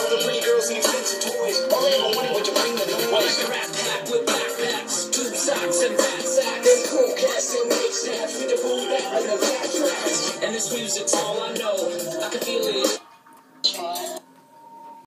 all the pretty girls and expensive toys. All I ever wanted was to bring the noise. Like a rat pack with backpacks, tube socks and fat sacks. Them cool cats and make snaps with the boom back like a fat trash. And this music's all I know. I can feel it.